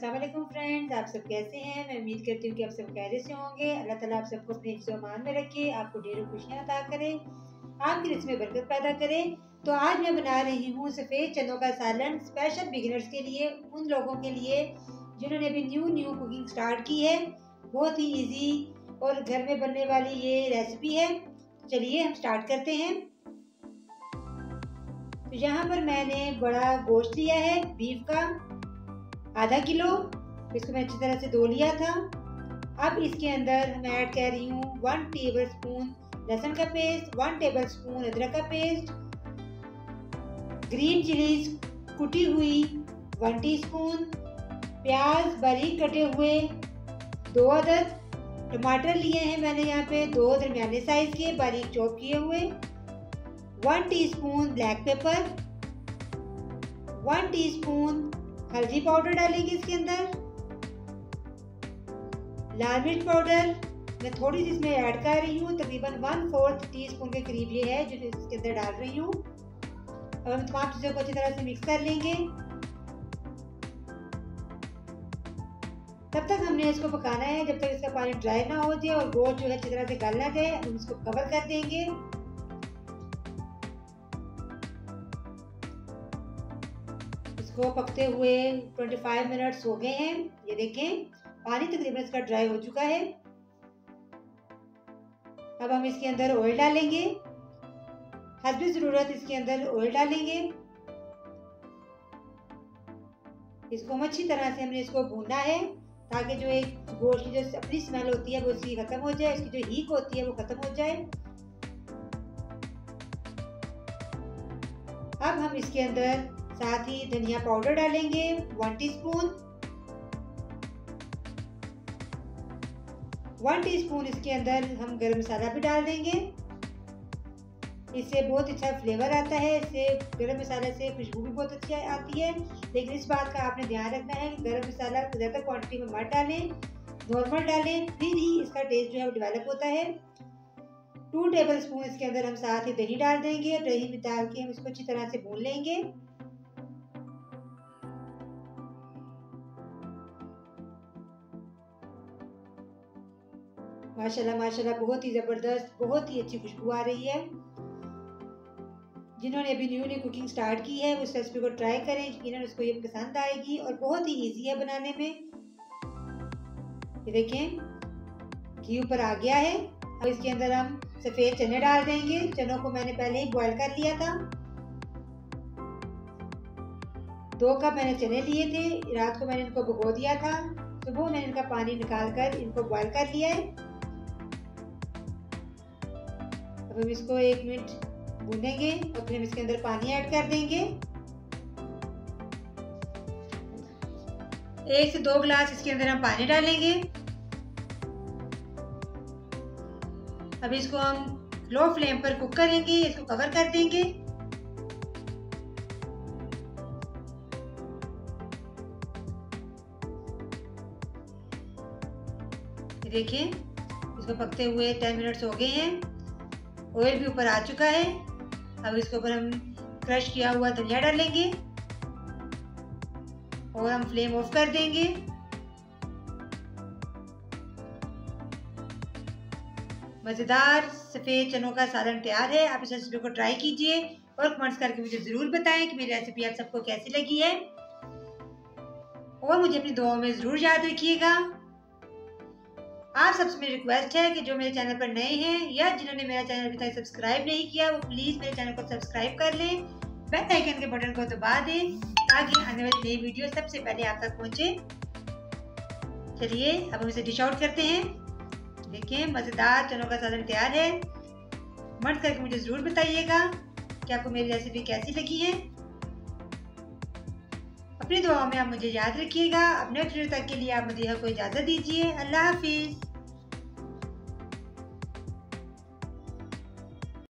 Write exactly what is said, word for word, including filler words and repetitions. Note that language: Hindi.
अस्सलाम वालेकुम फ्रेंड्स, आप सब कैसे हैं। मैं उम्मीद करती हूँ कि आप सब खैरियत से होंगे। अल्लाह ताला आप सबको अपने हिफ्ज़ व अमान में रखे, आपको ढेरों खुशियाँ अता करे, आपकी रिज़्क़ में बरकत पैदा करे। तो आज मैं बना रही हूँ सफ़ेद चनों का सालन, स्पेशल बिगिनर्स के लिए, उन लोगों के लिए जिन्होंने अभी न्यू न्यू कुकिंग स्टार्ट की है। बहुत ही ईजी और घर में बनने वाली ये रेसिपी है। चलिए हम स्टार्ट करते हैं। तो यहाँ पर मैंने बड़ा गोश्त लिया है बीफ का आधा किलो, इसको मैं अच्छी तरह से धो लिया था। अब इसके अंदर मैं ऐड कर रही हूँ वन टेबल स्पून लहसुन का पेस्ट, वन टेबल स्पून अदरक का पेस्ट, ग्रीन चिलीज कुटी हुई वन टीस्पून, प्याज बारीक कटे हुए दो अदद, टमाटर लिए हैं मैंने यहाँ पे दो दरमियाने साइज के बारीक चॉप किए हुए, one teaspoon black pepper, one teaspoon हल्दी पाउडर डालेंगे इसके अंदर, लाल मिर्च पाउडर मैं थोड़ी सी इसमें ऐड कर रही हूँ, तकरीबन वन फोर्थ टी स्पून के करीब ये है जो इसके अंदर डाल रही हूँ। अब हम तमाम चीज़ों को अच्छी तरह से मिक्स कर लेंगे। तब तक हमने इसको पकाना है जब तक इसका पानी ड्राई ना हो जाए और गोश्त जो है अच्छी तरह से गल ना जाए। हम इसको कवर कर देंगे। इसको पकते हुए पच्चीस मिनट्स हो गए हैं। ये देखें पानी तकरीबन इसका ड्राई हो चुका है। अब हम इसके अंदर ऑयल डालेंगे, हस्बे ज़रूरत इसके अंदर ऑयल डालेंगे। इसको हम अच्छी तरह से हमने इसको भूनना है ताकि जो एक गोश्त की जो अपनी स्मेल होती है वो इसकी खत्म हो जाए, इसकी जो हीक होती है वो खत्म हो जाए। अब हम इसके अंदर साथ ही धनिया पाउडर डालेंगे वन टीस्पून, वन टीस्पून इसके अंदर हम गरम मसाला भी डाल देंगे। इससे बहुत अच्छा फ्लेवर आता है, इससे गरम मसाले से खुशबू भी बहुत अच्छी आती है। लेकिन इस बात का आपने ध्यान रखना है कि गरम मसाला ज़्यादा क्वांटिटी में मत डालें, नॉर्मल डालें, फिर ही इसका टेस्ट जो है वो डेवलप होता है। टू टेबल स्पून इसके अंदर हम साथ ही दही डाल देंगे। दही में डाल के हम इसको अच्छी तरह से भून लेंगे। माशाल्लाह माशाल्लाह बहुत ही ज़बरदस्त, बहुत ही अच्छी खुशबू आ रही है। जिन्होंने अभी न्यू न्यू कुकिंग स्टार्ट की है वो इस रेसिपी को ट्राई करें, यकीनन उसको ये पसंद आएगी और बहुत ही इजी है बनाने में। ये देखें घी ऊपर आ गया है। अब इसके अंदर हम सफ़ेद चने डाल देंगे। चनों को मैंने पहले ही बॉईल कर लिया था। दो कप मैंने चने लिए थे, रात को मैंने इनको भिगो दिया था, सुबह मैंने इनका पानी निकाल कर इनको बॉईल कर लिया है। अब हम इसको एक मिनट भूनेंगे और फिर हम इसके अंदर पानी ऐड कर देंगे। एक से दो गिलास इसके अंदर हम पानी डालेंगे। अब इसको हम लो फ्लेम पर कुक करेंगे, इसको कवर कर देंगे। देखिए इसको पकते हुए टेन मिनट्स हो गए हैं। ऑयल भी ऊपर आ चुका है। अब इसके ऊपर हम क्रश किया हुआ धनिया डालेंगे और हम फ्लेम ऑफ कर देंगे। मज़ेदार सफ़ेद चनों का सालन तैयार है। आप इस रेसिपी को ट्राई कीजिए और कमेंट्स करके मुझे ज़रूर बताएं कि मेरी रेसिपी आप सबको कैसी लगी है। और मुझे अपनी दुआओं में ज़रूर याद रखिएगा। आप सबसे मेरी रिक्वेस्ट है कि जो मेरे चैनल पर नए हैं या जिन्होंने मेरा चैनल अभी तक सब्सक्राइब नहीं किया वो प्लीज़ मेरे चैनल को सब्सक्राइब कर लें, बेल आइकन के बटन को दबा दें ताकि आने वाली नई वीडियो सबसे पहले आप तक पहुंचे। चलिए अब हम इसे डिश आउट करते हैं। देखिए मज़ेदार चनों का सालन तैयार है। कमेंट करके मुझे ज़रूर बताइएगा कि आपको मेरी रेसिपी कैसी लगी है। अपनी दुआओं में आप मुझे याद रखिएगा। अब नेक्स्ट वीडियो तक के लिए आप मुझे को इजाज़त दीजिए। अल्लाह हाफिज़।